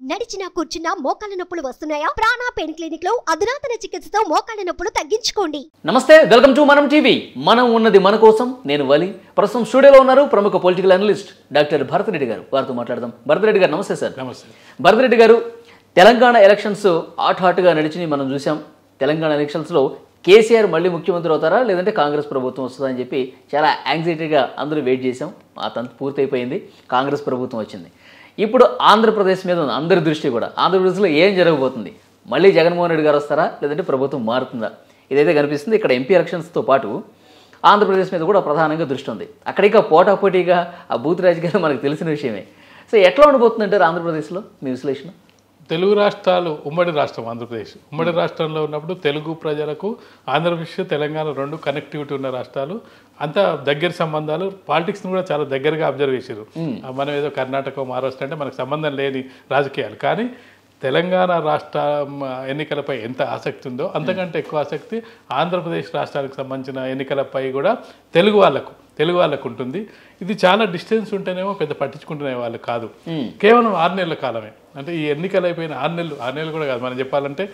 నడిచినా కూర్చున్నా మోకాళ్ళ నొప్పులు వస్తున్నాయా? ప్రాణ పెయిన్ క్లినిక్ లో అధునాతన చికిత్సతో మోకాళ్ళ నొప్పులు తగ్గించుకోండి. నమస్తే, వెల్కమ్ టు మనం టీవీ. మనం ఉన్నది మన కోసం. నేను వలి. ప్రస్తుతం స్టూడియోలో ఉన్నారు ప్రముఖ political analyst doctor Bharath Reddy గారు. వారితో మాట్లాడదాం. భరత్ రెడ్డి గారు నమస్తే సార్. నమస్తే. భరత్ రెడ్డి గారు, తెలంగాణ ఎలక్షన్స్ హాట్గా నడిచి మనం చూసాం. తెలంగాణ ఎలక్షన్స్లో కేసీఆర్ మళ్ళీ ముఖ్యమంత్రి అవుతారా లేదంటే కాంగ్రెస్ ప్రభుత్వం వస్తుందా అని చెప్పి చాలా యాంగ్జైటీగా అందరూ వెయిట్ చేసాం. ఆ తంతు పూర్తయిపోయింది, కాంగ్రెస్ ప్రభుత్వం వచ్చింది. ఇప్పుడు ఆంధ్రప్రదేశ్ మీద ఉంది అందరి దృష్టి కూడా. ఆంధ్రప్రదేశ్లో ఏం జరగబోతుంది? మళ్ళీ జగన్మోహన్ రెడ్డి గారు వస్తారా లేదంటే ప్రభుత్వం మారుతుందా? ఇదైతే కనిపిస్తుంది. ఇక్కడ ఎంపీ ఎలక్షన్స్తో పాటు ఆంధ్రప్రదేశ్ మీద కూడా ప్రధానంగా దృష్టి ఉంది. అక్కడ ఇక పోటాపోటీగా ఆ బూత్ రాజకీయాలు మనకు తెలిసిన విషయమే. సో ఎట్లా ఉండబోతుందంటారు ఆంధ్రప్రదేశ్లో మీ విశ్లేషణ? తెలుగు రాష్ట్రాలు ఉమ్మడి రాష్ట్రం ఆంధ్రప్రదేశ్. ఉమ్మడి రాష్ట్రంలో ఉన్నప్పుడు తెలుగు ప్రజలకు ఆంధ్రప్రదేశ్ తెలంగాణ రెండు కనెక్టివిటీ ఉన్న రాష్ట్రాలు, అంత దగ్గర సంబంధాలు, పాలిటిక్స్ని కూడా చాలా దగ్గరగా అబ్జర్వ్ చేశారు. మనం ఏదో కర్ణాటక మహారాష్ట్ర అంటే మనకు సంబంధం లేని రాజకీయాలు, కానీ తెలంగాణ రాష్ట్ర ఎన్నికలపై ఎంత ఆసక్తి ఉందో అంతకంటే ఎక్కువ ఆసక్తి ఆంధ్రప్రదేశ్ రాష్ట్రానికి సంబంధించిన ఎన్నికలపై కూడా తెలుగు వాళ్ళకు ఉంటుంది. ఇది చాలా డిస్టెన్స్ ఉంటేనేమో పెద్ద పట్టించుకుంటునే వాళ్ళు కాదు. కేవలం 6 నెలల కాలమే. అంటే ఈ ఎన్నికలు అయిపోయిన 6 నెలలు కూడా కాదు. మనం చెప్పాలంటే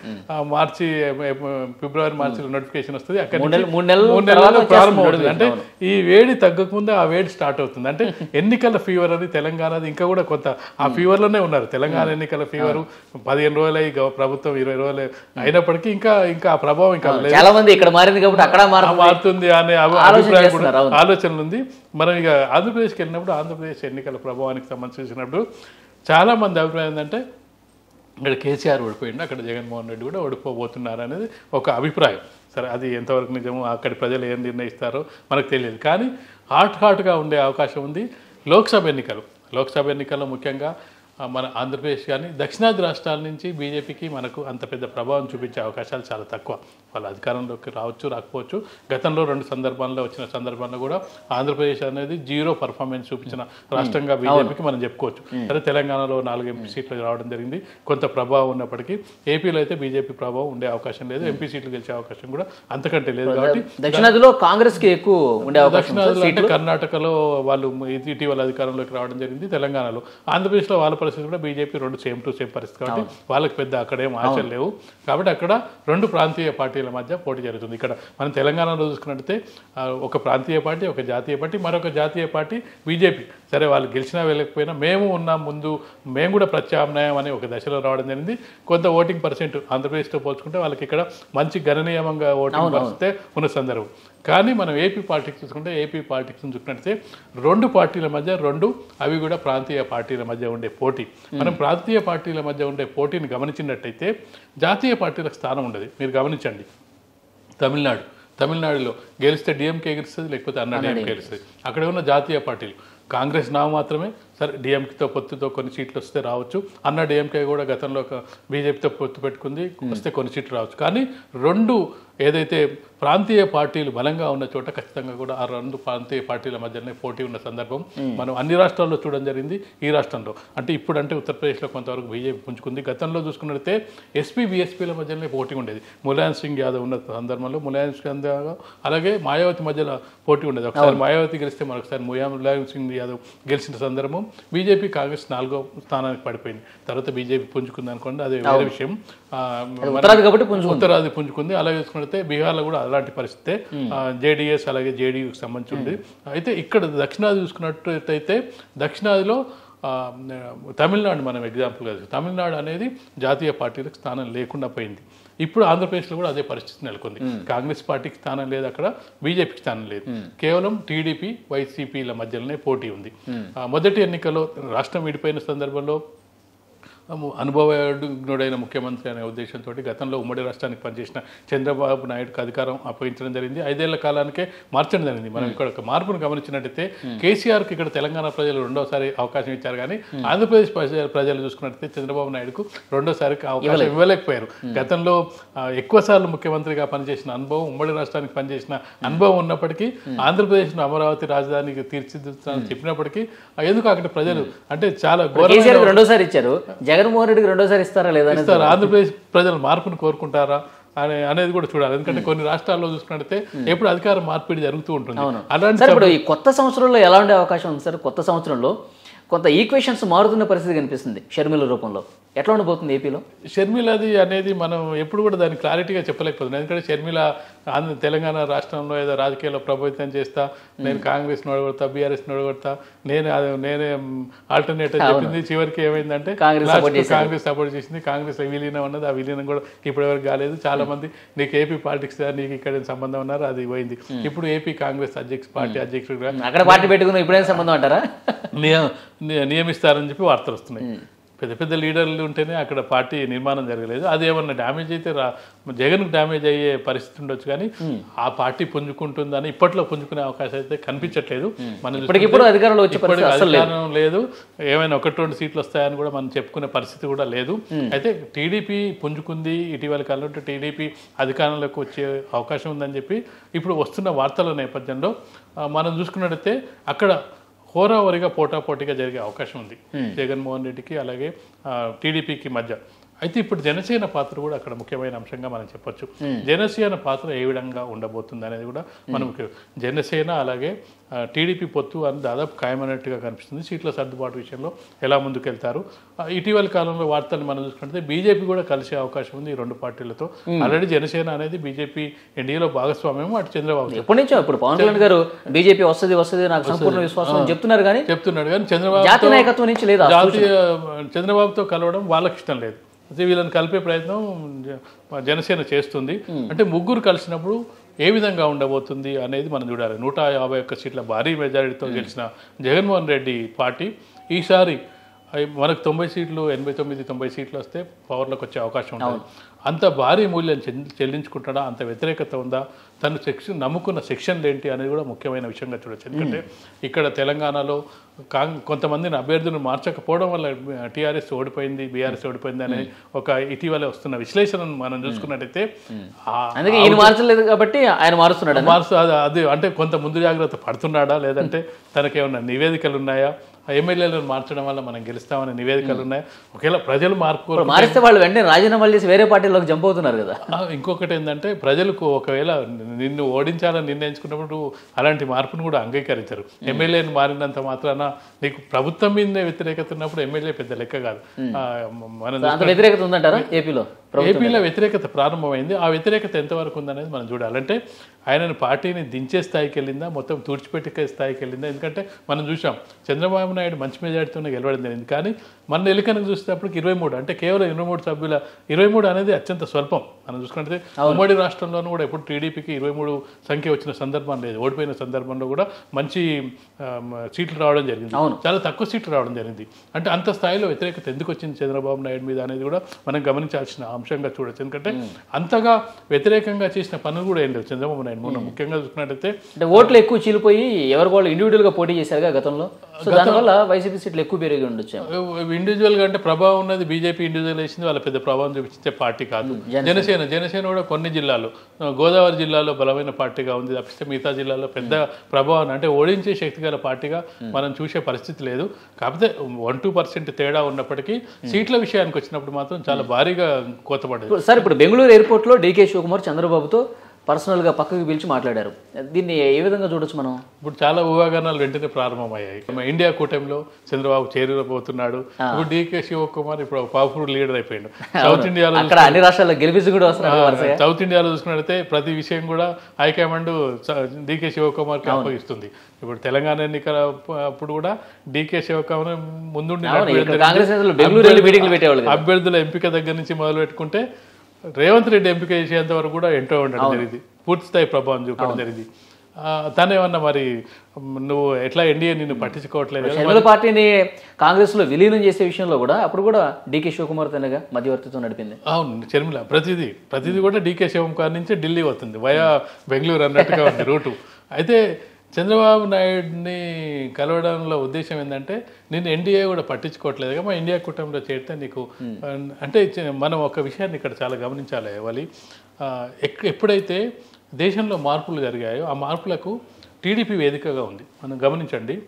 ఫిబ్రవరి మార్చిలో నోటిఫికేషన్ వస్తుంది, అక్కడ 3 నెలల్లో ప్రారంభం అవుతుంది. అంటే ఈ వేడి తగ్గకముందే ఆ వేడి స్టార్ట్ అవుతుంది. అంటే ఎన్నికల ఫీవర్ అని తెలంగాణది ఇంకా కూడా కొంత ఆ ఫీవర్లోనే ఉన్నారు. తెలంగాణ ఎన్నికల ఫీవర్ 15 రోజులు అయ్యి ప్రభుత్వం 20 రోజులు అయినప్పటికీ ఇంకా ఆ ప్రభావం ఇంకా చాలా మంది ఇక్కడ మారింది కాబట్టి అక్కడ మారుతుంది అనే అభిప్రాయం కూడా ఆలోచనలు ఉంది. మనం ఇక ఆంధ్రప్రదేశ్కి వెళ్ళినప్పుడు ఆంధ్రప్రదేశ్ ఎన్నికల ప్రభావానికి సంబంధించినప్పుడు చాలా మంది అభిప్రాయం ఏంటంటే ఇక్కడ కేసీఆర్ ఓడిపోయిండు, అక్కడ జగన్మోహన్ రెడ్డి కూడా ఓడిపోబోతున్నారు అనేది ఒక అభిప్రాయం. సరే, అది ఎంతవరకు నిజమో అక్కడి ప్రజలు ఏం నిర్ణయిస్తారో మనకు తెలియదు. కానీ హాట్గా ఉండే అవకాశం ఉంది. లోక్సభ ఎన్నికల్లో ముఖ్యంగా మన ఆంధ్రప్రదేశ్ కానీ దక్షిణాది రాష్ట్రాల నుంచి బీజేపీకి మనకు అంత పెద్ద ప్రభావం చూపించే అవకాశాలు చాలా తక్కువ. వాళ్ళు అధికారంలోకి రావచ్చు రాకపోవచ్చు. గతంలో 2 సందర్భాల్లో వచ్చిన సందర్భంలో కూడా ఆంధ్రప్రదేశ్ అనేది 0 పర్ఫార్మెన్స్ చూపించిన రాష్ట్రంగా బీజేపీకి మనం చెప్పుకోవచ్చు. సరే, తెలంగాణలో 4 ఎంపీ సీట్లు రావడం జరిగింది, కొంత ప్రభావం ఉన్నప్పటికీ. ఏపీలో అయితే బీజేపీ ప్రభావం ఉండే అవకాశం లేదు, ఎంపీ సీట్లు గెలిచే అవకాశం కూడా అంతకంటే లేదు. కాబట్టి దక్షిణాదిలో కాంగ్రెస్కి ఎక్కువ ఉండే అవకాశం. దక్షిణాదిలో అంటే కర్ణాటకలో వాళ్ళు ఇటీవల అధికారంలోకి రావడం జరిగింది. తెలంగాణలో, ఆంధ్రప్రదేశ్లో వాళ్ళ పరిస్థితి కూడా బీజేపీ 2 సేమ్ టు సేమ్ పరిస్థితి. కాబట్టి వాళ్ళకి పెద్ద అక్కడేం ఆశలు లేవు. కాబట్టి అక్కడ 2 ప్రాంతీయ పార్టీల మధ్య పోటీ జరుగుతుంది. ఇక్కడ మనం తెలంగాణలో చూసుకున్నట్టయితే ఒక ప్రాంతీయ పార్టీ, ఒక జాతీయ పార్టీ, మరొక జాతీయ పార్టీ బీజేపీ. సరే, వాళ్ళు గెలిచినా వెళ్ళకపోయినా మేము ఉన్నాం ముందు, మేము కూడా ప్రత్యామ్నాయం అనే ఒక దశలో రావడం జరిగింది. కొంత ఓటింగ్ పర్సెంట్ ఆంధ్రప్రదేశ్తో పోల్చుకుంటే వాళ్ళకి ఇక్కడ మంచి గణనీయంగా ఓటింగ్ పరిస్థితే ఉన్న సందర్భం. కానీ మనం ఏపీ పాలిటిక్స్ చూసుకున్నట్టయితే 2 పార్టీల మధ్య అవి కూడా ప్రాంతీయ పార్టీల మధ్య ఉండే పోటీ. మనం ప్రాంతీయ పార్టీల మధ్య ఉండే పోటీని గమనించినట్టయితే జాతీయ పార్టీలకు స్థానం ఉండదు. మీరు గమనించండి, తమిళనాడులో గెలిస్తే డిఎంకే గెలుస్తుంది, లేకపోతే అన్నా డిఎంకే గెలుస్తుంది. అక్కడ ఉన్న జాతీయ పార్టీలు కాంగ్రెస్ నామ మాత్రమే. సరే, డిఎంకేతో పొత్తుతో కొన్ని సీట్లు వస్తే రావచ్చు. అన్న డిఎంకే కూడా గతంలో బీజేపీతో పొత్తు పెట్టుకుంది, వస్తే కొన్ని సీట్లు రావచ్చు. కానీ 2 ఏదైతే ప్రాంతీయ పార్టీలు బలంగా ఉన్న చోట ఖచ్చితంగా కూడా ఆ 2 ప్రాంతీయ పార్టీల మధ్యనే పోటీ ఉన్న సందర్భం మనం అన్ని రాష్ట్రాల్లో చూడడం జరిగింది. ఈ రాష్ట్రంలో అంటే ఇప్పుడంటే ఉత్తరప్రదేశ్లో కొంతవరకు బీజేపీ పుంజుకుంది. గతంలో చూసుకున్నట్లయితే ఎస్పీ బీఎస్పీల మధ్యనే పోటీ ఉండేది. ములాయం సింగ్ యాదవ్ ఉన్న సందర్భంలో ములాయం సింగ్ యాదవ్ అలాగే మాయావతి మధ్యలో పోటీ ఉండేది. ఒకసారి మాయావతి గెలిస్తే మరొకసారి ములాయం సింగ్ యాదవ్ గెలిచిన సందర్భం. బీజేపీ కాంగ్రెస్ 4వ స్థానానికి పడిపోయింది. తర్వాత బీజేపీ పుంజుకుంది అనుకోండి, అది వేరే విషయం. ఉత్తరాది పుంజుకుంది. అలాగే చూసుకుంటే బీహార్లో కూడా అలాంటి పరిస్థితే. జేడీఎస్ అలాగే జేడీయూకి సంబంధించి ఉంది. అయితే ఇక్కడ దక్షిణాది చూసుకున్నట్టయితే దక్షిణాదిలో తమిళనాడు మనం ఎగ్జాంపుల్గా తమిళనాడు అనేది జాతీయ పార్టీలకు స్థానం లేకుండా పోయింది. ఇప్పుడు ఆంధ్రప్రదేశ్లో కూడా అదే పరిస్థితి నెలకొంది. కాంగ్రెస్ పార్టీకి స్థానం లేదు, అక్కడ బీజేపీకి స్థానం లేదు. కేవలం టీడీపీ వైసీపీల మధ్యలోనే పోటీ ఉంది. మొదటి ఎన్నికల్లో రాష్ట్రం విడిపోయిన సందర్భంలో అనుభవజ్ఞుడైన ముఖ్యమంత్రి అనే ఉద్దేశంతో గతంలో ఉమ్మడి రాష్ట్రానికి పనిచేసిన చంద్రబాబు నాయుడుకి అధికారం అప్పగించడం జరిగింది. 5 ఏళ్ల కాలానికే మార్చడం జరిగింది. మనం ఇక్కడ ఒక మార్పును గమనించినట్టయితే కేసీఆర్కి ఇక్కడ తెలంగాణ ప్రజలు 2వసారి అవకాశం ఇచ్చారు, కానీ ఆంధ్రప్రదేశ్ ప్రజలు చూసుకున్నట్టయితే చంద్రబాబు నాయుడుకు 2వసారికి అవకాశం ఇవ్వలేకపోయారు. గతంలో ఎక్కువ సార్లు ముఖ్యమంత్రిగా పనిచేసిన అనుభవం, ఉమ్మడి రాష్ట్రానికి పనిచేసిన అనుభవం ఉన్నప్పటికీ ఆంధ్రప్రదేశ్ను అమరావతి రాజధానికి తీర్చిదిద్దుతానని చెప్పినప్పటికీ ఎందుకు అక్కడ ప్రజలు అంటే చాలా రెండోసారి ఇచ్చారు. జగన్మోహన్ రెడ్డికి 2వసారి ఇస్తారా లేదా? ఆంధ్రప్రదేశ్ ప్రజలు మార్పును కోరుకుంటారా అనేది కూడా చూడాలి. ఎందుకంటే కొన్ని రాష్ట్రాల్లో చూసుకున్నట్లయితే ఎప్పుడు అధికార మార్పిడి జరుగుతూ ఉంటుంది. అలాంటి ఈ కొత్త సంవత్సరంలో ఎలా ఉండే అవకాశం ఉంది సార్? కొత్త సంవత్సరంలో కొంత ఈక్వేషన్స్ మారుతున్న పరిస్థితి కనిపిస్తుంది షర్మిల రూపంలో. ఎట్లా ఉండబోతుంది ఏపీలో? షర్మిలది అనేది మనం ఎప్పుడు కూడా దాన్ని క్లారిటీగా చెప్పలేకపోతున్నాం. ఎందుకంటే షర్మిల తెలంగాణ రాష్ట్రంలో ఏదో రాజకీయాల్లో ప్రభావితం చేస్తా, నేను కాంగ్రెస్ నోడగొడతా, బీఆర్ఎస్ నోడగొడతా, నేనే ఆల్టర్నేటివ్ చెప్పింది. చివరికి ఏమైందంటే కాంగ్రెస్ సపోర్ట్ చేసింది. కాంగ్రెస్ విలీనం అన్నది, ఆ విలీనం కూడా ఇప్పటివరకు కాలేదు. చాలా మంది నీకు ఏపీ పాలిటిక్స్ నీకు ఇక్కడ సంబంధం ఉన్నారు, అది పోయింది. ఇప్పుడు ఏపీ కాంగ్రెస్ పార్టీ అధ్యక్షుడు అక్కడ పార్టీ పెట్టుకుని ఇప్పుడేం సంబంధం అంటారా? నియమిస్తారని చెప్పి వార్తలు వస్తున్నాయి. పెద్ద పెద్ద లీడర్లు ఉంటేనే అక్కడ పార్టీ నిర్మాణం జరగలేదు. అది ఏమన్నా డ్యామేజ్ అయితే జగన్కు డ్యామేజ్ అయ్యే పరిస్థితి ఉండొచ్చు, కానీ ఆ పార్టీ పుంజుకుంటుందని ఇప్పట్లో పుంజుకునే అవకాశం అయితే కనిపించట్లేదు. ఇప్పుడు అధికారంలో అధికారం లేదు, ఏమైనా 1-2 సీట్లు వస్తాయని కూడా మనం చెప్పుకునే పరిస్థితి కూడా లేదు. అయితే టీడీపీ పుంజుకుంది, ఇటీవల కాలంలో టీడీపీ అధికారంలోకి వచ్చే అవకాశం ఉందని చెప్పి ఇప్పుడు వస్తున్న వార్తల నేపథ్యంలో మనం చూసుకున్నట్టయితే అక్కడ హోరావరిగా పోటాపోటీగా జరిగే అవకాశం ఉంది జగన్మోహన్ రెడ్డికి అలాగే టీడీపీకి మధ్య. అయితే ఇప్పుడు జనసేన పాత్ర కూడా అక్కడ ముఖ్యమైన అంశంగా మనం చెప్పొచ్చు. జనసేన పాత్ర ఏ విధంగా ఉండబోతుంది అనేది కూడా మనం జనసేన అలాగే టీడీపీ పొత్తు అని దాదాపు ఖాయమైనట్టుగా కనిపిస్తుంది. సీట్ల సర్దుబాటు విషయంలో ఎలా ముందుకెళ్తారు? ఇటీవల కాలంలో వార్తలు మనం చూసుకుంటే బీజేపీ కూడా కలిసే అవకాశం ఉంది ఈ రెండు పార్టీలతో. ఆల్రెడీ జనసేన అనేది బీజేపీ ఎన్డీఏలో భాగస్వామ్యం. అటు చంద్రబాబు ఎప్పటి నుంచో ఇప్పుడు పవన్ కళ్యాణ్ గారు బీజేపీ వస్తుంది నాకు సంపూర్ణ విశ్వాసం చెప్తున్నాడు, కానీ చంద్రబాబుతో కలవడం వాళ్ళకి ఇష్టం లేదు. అయితే వీళ్ళని కలిపే ప్రయత్నం జనసేన చేస్తుంది. అంటే ముగ్గురు కలిసినప్పుడు ఏ విధంగా ఉండబోతుంది అనేది మనం చూడాలి. 151 సీట్ల భారీ మెజారిటీతో గెలిచిన జగన్మోహన్ రెడ్డి పార్టీ ఈసారి మనకు 90 సీట్లు 89-90 సీట్లు వస్తే పవర్లోకి వచ్చే అవకాశం ఉంటుంది. అంత భారీ మూల్యం చెల్లించుకుంటాడా, అంత వ్యతిరేకత ఉందా, తను నమ్ముకున్న సెక్షన్లు ఏంటి అనేది కూడా ముఖ్యమైన విషయంగా చూడొచ్చు. ఎందుకంటే ఇక్కడ తెలంగాణలో కొంతమందిని అభ్యర్థులను మార్చకపోవడం వల్ల టీఆర్ఎస్ ఓడిపోయింది, బీఆర్ఎస్ ఓడిపోయింది అనే ఒక ఇటీవల వస్తున్న విశ్లేషణను మనం చూసుకున్నట్టయితే మార్చలేదు కాబట్టి ఆయన మారుస్తున్నాడు. అది అంటే కొంత ముందు జాగ్రత్త పడుతున్నాడా, లేదంటే తనకేమన్నా నివేదికలు ఉన్నాయా, ఎమ్మెల్యేలను మార్చడం వల్ల మనం గెలుస్తామనే నివేదికలు ఉన్నాయి. ఒకవేళ ప్రజలు మారిస్తే వాళ్ళు వెంటనే రాజీనామాలు చేసి వేరే పార్టీలోకి జంప్ అవుతున్నారు కదా. ఇంకొకటి ఏంటంటే ప్రజలకు ఒకవేళ నిన్ను ఓడించాలని నిర్ణయించుకున్నప్పుడు అలాంటి మార్పును కూడా అంగీకరించరు. ఎమ్మెల్యేని మారినంత మాత్రాన నీకు ప్రభుత్వం మీదనే వ్యతిరేకత ఉన్నప్పుడు ఎమ్మెల్యే పెద్ద లెక్క కాదు. వ్యతిరేకత ఉందంటారా ఏపీలో? ఏపీలో వ్యతిరేకత ప్రారంభమైంది. ఆ వ్యతిరేకత ఎంతవరకు ఉందనేది మనం చూడాలంటే ఆయనను పార్టీని దించే స్థాయికి వెళ్ళిందా, మొత్తం తుడిచిపెట్టే స్థాయికి వెళ్ళిందా. ఎందుకంటే మనం చూసాం చంద్రబాబు నాయుడు మంచి మెజారిటీతోనే గెలవడం జరిగింది, కానీ మన ఎన్నికలకు చూసేటప్పటికి 23 అంటే కేవలం 23 సభ్యుల 23 అనేది అత్యంత స్వల్పం. మనం చూసుకుంటే ఉమ్మడి రాష్ట్రంలోనూ కూడా ఎప్పుడు టీడీపీకి 23 సంఖ్య వచ్చిన సందర్భం లేదు. ఓడిపోయిన సందర్భంలో కూడా మంచి సీట్లు రావడం జరిగింది, చాలా తక్కువ సీట్లు రావడం జరిగింది. అంటే అంత స్థాయిలో వ్యతిరేకత ఎందుకు వచ్చింది చంద్రబాబు నాయుడు మీద అనేది కూడా మనం గమనించాల్సిన అంశంగా చూడొచ్చు. ఎందుకంటే అంతగా వ్యతిరేకంగా చేసిన పనులు కూడా ఏం లేవు చంద్రబాబు నాయుడు. మనం ముఖ్యంగా చూసుకున్నట్టయితే ఓట్లు ఎక్కువ చీలిపోయి ఎవరు వాళ్ళు ఇండివిజువల్ గా పోటీ చేశారుగా గతంలో, దానివల్ల వైసీపీ సీట్లు ఎక్కువ పెరిగి ఉండొచ్చు. ఇండివిజువల్ గా అంటే ప్రభావం ఉన్నది బీజేపీ ఇండివిజువల్ వేసింది, వాళ్ళ పెద్ద ప్రభావం చూపించే పార్టీ కాదు జనసేన కూడా కొన్ని జిల్లాలు, గోదావరి జిల్లాలో బలమైన పార్టీగా ఉంది తప్పిస్తే మిగతా జిల్లాలో పెద్ద ప్రభావం అంటే ఓడించే శక్తి గల పార్టీగా మనం చూసే పరిస్థితి లేదు. కాకపోతే 1-2% తేడా ఉన్నప్పటికీ సీట్ల విషయానికి వచ్చినప్పుడు మాత్రం చాలా భారీగా కోతపడ్డది. సార్ ఇప్పుడు బెంగళూరు ఎయిర్పోర్ట్ లో డీకే శివకుమార్ చంద్రబాబుతో పర్సనల్గా పక్కకు పిలిచి మాట్లాడారు. దీన్ని ఏ విధంగా చూడొచ్చు మనం? ఇప్పుడు చాలా ఊహాగానాలు వెంటనే ప్రారంభమయ్యాయి. ఇండియా కూటమిలో చంద్రబాబు చేరబోతున్నాడు. ఇప్పుడు డీకే శివకుమార్ ఇప్పుడు పవర్ఫుల్ లీడర్ అయిపోయాడు. సౌత్ ఇండియాలో అన్ని రాష్ట్రాల్లో గెలిపించి కూడా వస్తున్నారు. సౌత్ ఇండియాలో చూసుకున్నట్లయితే ప్రతి విషయం కూడా హైకమాండ్ డీకే శివకుమార్కి అప్పగిస్తుంది. ఇప్పుడు తెలంగాణ ఎన్నికల అప్పుడు కూడా డీకే శివకుమార్ ముందుండి అభ్యర్థుల ఎంపిక దగ్గర నుంచి మొదలు పెట్టుకుంటే రేవంత్ రెడ్డి ఎంపిక చేసేంత వరకు కూడా ఎంటో ఉండడం జరిగింది, పూర్తి స్థాయి ప్రభావం చూపడం జరిగింది. తనేమన్నా మరి నువ్వు ఎట్లా ఎన్డీఏ నిన్ను పట్టించుకోవట్లేదు, పార్టీని కాంగ్రెస్ లో విలీనం చేసే విషయంలో కూడా అప్పుడు కూడా డీకే శివకుమార్ తనగా మధ్యవర్తిత్వం నడిపింది. అవును షర్మిల ప్రతిదీ కూడా డీకే శివకుమార్ నుంచి ఢిల్లీ అవుతుంది వయా బెంగళూరు అన్నట్టుగా ఉంది రూటు. అయితే చంద్రబాబు నాయుడిని కలవడంలో ఉద్దేశం ఏంటంటే నేను ఎన్డీఏ కూడా పట్టించుకోవట్లేదు, మా ఇండియా కూటమిలో చేరితే నీకు అంటే మనం ఒక విషయాన్ని ఇక్కడ చాలా గమనించాలి వాలి. ఎప్పుడైతే దేశంలో మార్పులు జరిగాయో ఆ మార్పులకు టీడీపీ వేదికగా ఉంది. మనం గమనించండి,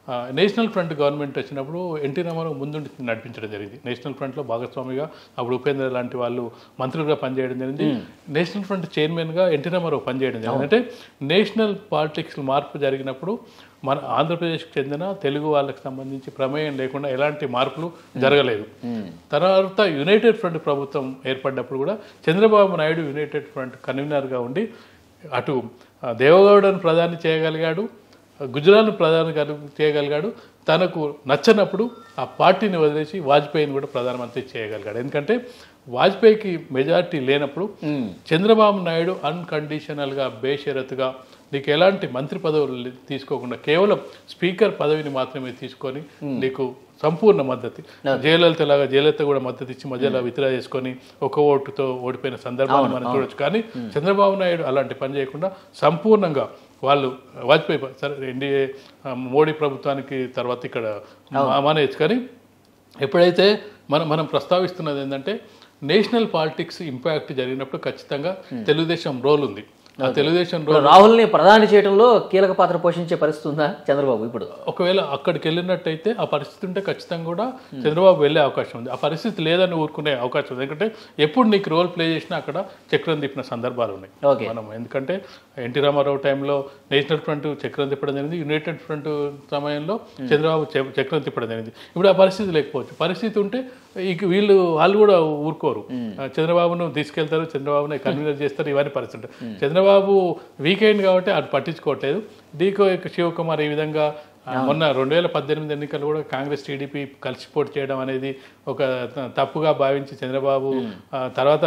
నేషనల్ ఫ్రంట్ గవర్నమెంట్ వచ్చినప్పుడు ఎన్టీ రామారావు ముందుండి నడిపించడం జరిగింది. నేషనల్ ఫ్రంట్లో భాగస్వామిగా అప్పుడు ఉపేంద్ర లాంటి వాళ్ళు మంత్రులుగా పనిచేయడం జరిగింది. నేషనల్ ఫ్రంట్ చైర్మన్గా ఎన్టీ రామారావు పనిచేయడం జరిగింది. అంటే నేషనల్ పాలిటిక్స్ మార్పు జరిగినప్పుడు మన ఆంధ్రప్రదేశ్కి చెందిన తెలుగు వాళ్ళకి సంబంధించి ప్రమేయం లేకుండా ఎలాంటి మార్పులు జరగలేదు. తర్వాత యునైటెడ్ ఫ్రంట్ ప్రభుత్వం ఏర్పడినప్పుడు కూడా చంద్రబాబు నాయుడు యునైటెడ్ ఫ్రంట్ కన్వీనర్గా ఉండి అటు దేవగౌడను ప్రధాని చేయగలిగాడు, గుజరాత్ను ప్రధాని చేయగలిగాడు. తనకు నచ్చనప్పుడు ఆ పార్టీని వదిలేసి వాజ్పేయిని కూడా ప్రధానమంత్రి చేయగలిగాడు. ఎందుకంటే వాజ్పేయికి మెజారిటీ లేనప్పుడు చంద్రబాబు నాయుడు అన్కండిషనల్గా బేషరతుగా నీకు ఎలాంటి మంత్రి పదవులు తీసుకోకుండా కేవలం స్పీకర్ పదవిని మాత్రమే తీసుకొని నీకు సంపూర్ణ మద్దతు, జయలలిత కూడా మద్దతు ఇచ్చి మధ్యలో విత్డ్రా చేసుకొని ఒక ఓటుతో ఓడిపోయిన సందర్భాన్ని మనం చూడొచ్చు. కానీ చంద్రబాబు నాయుడు అలాంటి పని చేయకుండా సంపూర్ణంగా వాళ్ళు వాజ్పేయి సరే ఎన్డీఏ మోడీ ప్రభుత్వానికి తర్వాత ఇక్కడ మానేయచ్చు. కానీ ఎప్పుడైతే మనం ప్రస్తావిస్తున్నది ఏంటంటే నేషనల్ పాలిటిక్స్ ఇంపాక్ట్ జరిగినప్పుడు ఖచ్చితంగా తెలుగుదేశం రోల్ ఉంది. తెలుగుదేశం రాహుల్ని ప్రధాని చేయడంలో కీలక పాత్ర పోషించే పరిస్థితి ఉందా చంద్రబాబు? ఇప్పుడు ఒకవేళ అక్కడికి వెళ్ళినట్టయితే ఆ పరిస్థితి ఉంటే ఖచ్చితంగా కూడా చంద్రబాబు వెళ్ళే అవకాశం ఉంది. ఆ పరిస్థితి లేదని ఊరుకునే అవకాశం ఉంది. ఎందుకంటే ఎప్పుడు నీకు రోల్ ప్లే చేసినా అక్కడ చక్రం తిప్పిన సందర్భాలు ఉన్నాయి మనం. ఎందుకంటే ఎన్టీ రామారావు టైంలో నేషనల్ ఫ్రంట్ చక్రం తిప్పడం జరిగింది, యునైటెడ్ ఫ్రంట్ సమయంలో చంద్రబాబు చక్రం తిప్పడం జరిగింది. ఇప్పుడు ఆ పరిస్థితి లేకపోవచ్చు. పరిస్థితి ఉంటే వాళ్ళు కూడా ఊరుకోరు. చంద్రబాబును తీసుకెళ్తారు, చంద్రబాబుని కన్వీనర్ చేస్తారు, ఇవన్నీ పరిస్థితి. చంద్రబాబు వీకెండ్ కాబట్టి అది పట్టించుకోవట్లేదు. డీకో శివకుమార్ ఈ విధంగా మొన్న 2018 ఎన్నికలు కూడా కాంగ్రెస్ టీడీపీ కలిసి పోటీ చేయడం అనేది ఒక తప్పుగా భావించి చంద్రబాబు తర్వాత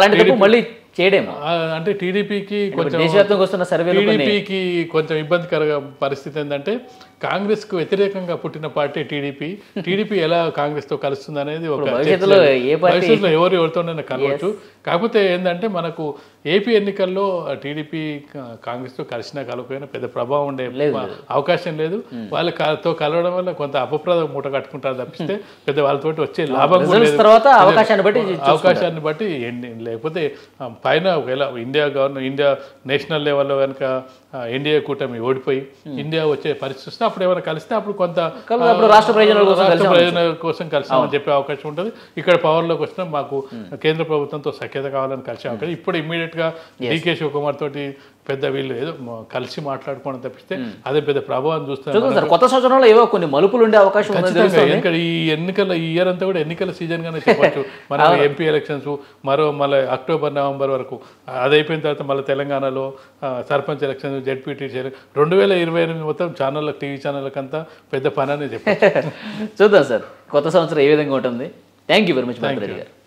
అంటే టీడీపీకి కొంచెం ఇబ్బందికర పరిస్థితి ఏంటంటే కాంగ్రెస్కు వ్యతిరేకంగా పుట్టిన పార్టీ టీడీపీ ఎలా కాంగ్రెస్తో కలుస్తుంది అనేది ఒక భవిష్యత్తులో ఎవరితోనైనా కలవచ్చు. కాకపోతే ఏంటంటే మనకు ఏపీ ఎన్నికల్లో టీడీపీ కాంగ్రెస్తో కలిసినా కలకపోయినా పెద్ద ప్రభావం ఉండే అవకాశం లేదు. వాళ్ళతో కలవడం వల్ల కొంత అపప్రదం మూట కట్టుకుంటారు తప్పిస్తే పెద్ద వాళ్ళతో వచ్చే లాభం అవకాశాన్ని బట్టి లేకపోతే పైన ఒకవేళ ఇండియా నేషనల్ లెవెల్లో కనుక ఎన్డీఏ కూటమి ఓడిపోయి ఇండియా వచ్చే పరిస్థితి వస్తే అప్పుడు ఏమైనా కలిస్తే అప్పుడు కొంత రాష్ట్ర ప్రయోజనాల కోసం కలిసామని చెప్పే అవకాశం ఉంటుంది. ఇక్కడ పవర్లోకి వచ్చినా మాకు కేంద్ర ప్రభుత్వంతో సఖ్యత కావాలని కలిసే అవకాశం. ఇప్పుడు ఇమ్మీడియట్ గా డీకే శివకుమార్ తోటి పెద్ద వీళ్ళు ఏదో కలిసి మాట్లాడుకోవడం తప్పిస్తే అదే పెద్ద ప్రభావం చూస్తారు. కొత్త సంవత్సరంలో ఏవో కొన్ని మలుపులు ఉండే అవకాశం ఈ ఎన్నికల ఈ ఇయర్ అంతా కూడా ఎన్నికల సీజన్ గానే చెప్పచ్చు. మన ఎంపీ ఎలక్షన్స్ మళ్ళీ అక్టోబర్ నవంబర్ వరకు అది అయిపోయిన తర్వాత మళ్ళీ తెలంగాణలో సర్పంచ్ ఎలక్షన్, జెడ్పీటీసీ 2028 మొత్తం ఛానళ్ళకి, టీవీ ఛానళ్ళకి అంతా పెద్ద పని అని చెప్పారు. చూద్దాం సార్ కొత్త సంవత్సరం ఏ విధంగా ఉంటుంది. Thank you very much.